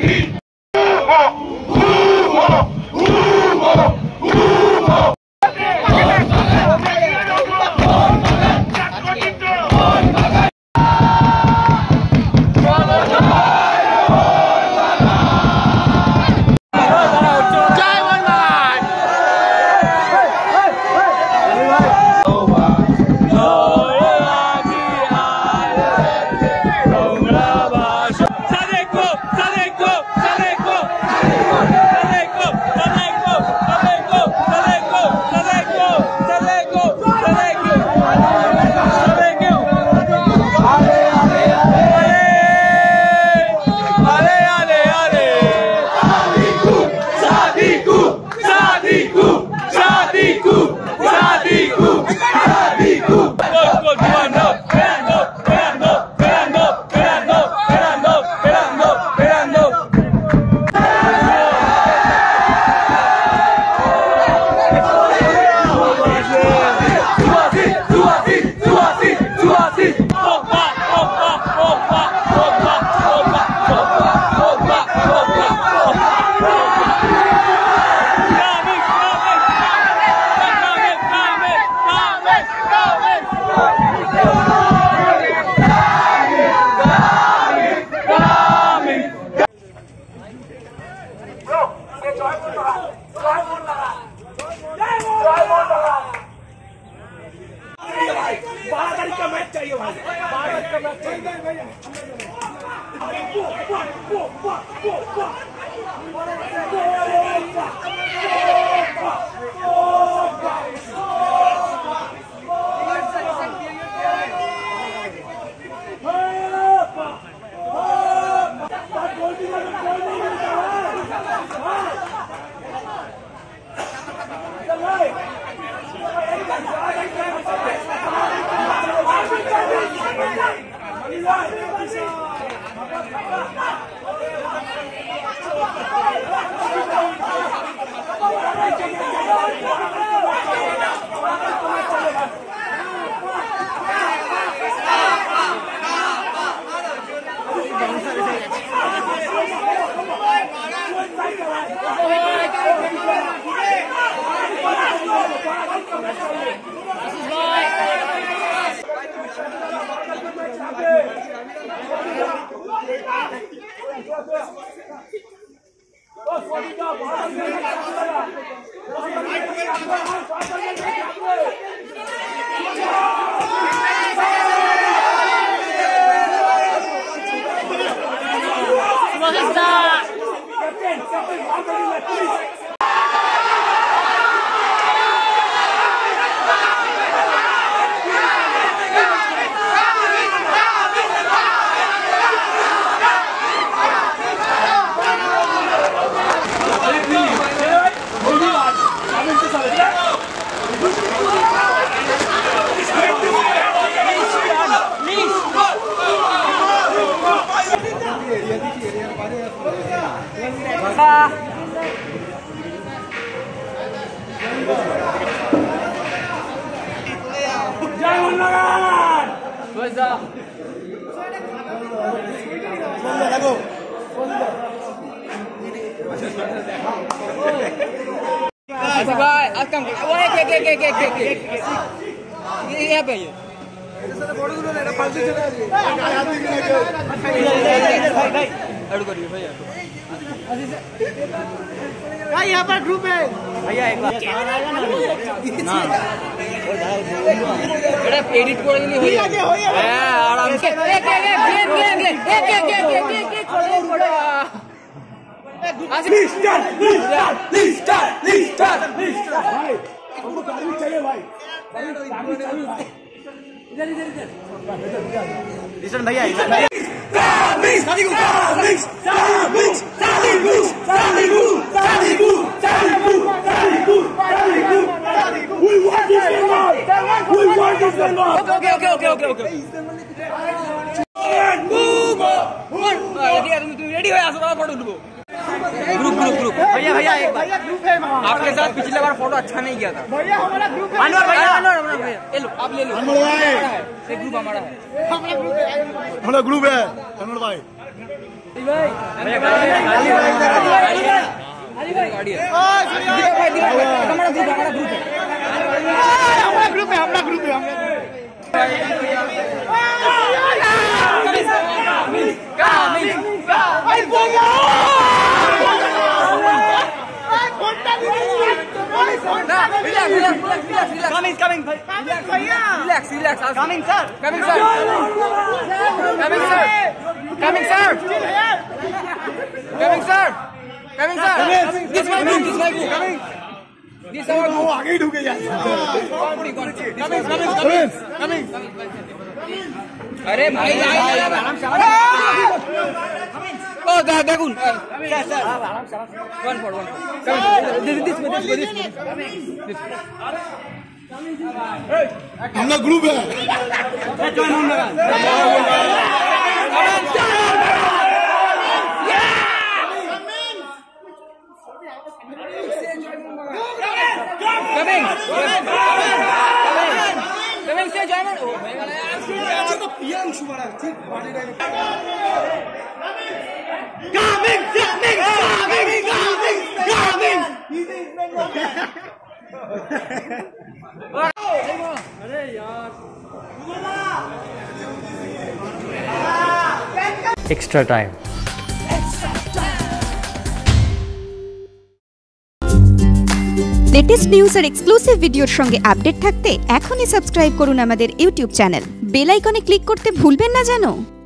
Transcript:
यहाँ पर ग्रुप है भैया एक बार एडिट कर देनी आराम से भैया रेडी हो फोटो ग्रुप ग्रुप ग्रुप भैया भैया एक बार आपके साथ पिछले बार फोटो अच्छा नहीं किया था भैया हमारा ग्रुप है भैया ले लो आप ले लो ग्रुप हमारा है हमारा ग्रुप है अनवर भाई अरे भाई দেখুন हम लोग ग्रुप है extra time. লেটেস্ট নিউজ আর এক্সক্লুসিভ ভিডিওর সঙ্গে আপডেট থাকতে এখনই সাবস্ক্রাইব করুন আমাদের ইউটিউব চ্যানেল। বেল আইকনে ক্লিক করতে ভুলবেন না যেন।